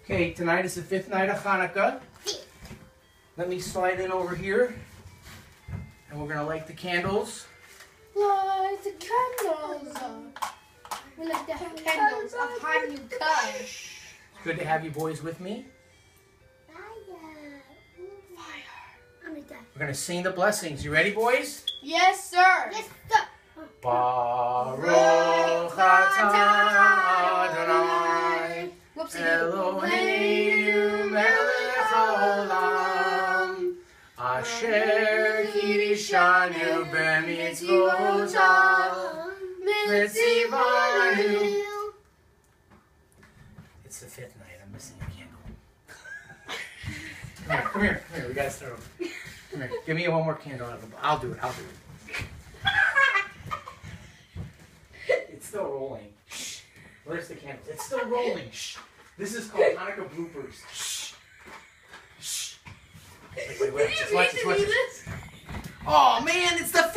Okay, tonight is the 5th night of Hanukkah. Let me slide in over here. And we're going to light the candles. Light the candles. We like the candles of Hanukkah. It's good to have you boys with me. We're going to sing the blessings. You ready, boys? Yes, sir. Yes, sir. Baruch atah Adonai Eloheinu melech haolam asher kirishanu b'mitzvotav mitzivanu. It's the 5th night. I'm missing a candle. Come here. We gotta start over. Come here. Give me one more candle. I'll do it. It's still rolling. Shh. Where's the candles? It's still rolling. Shh. This is called Hanukkah Bloopers. Shh. Shh. Wait. Just watch this. Oh man, it's the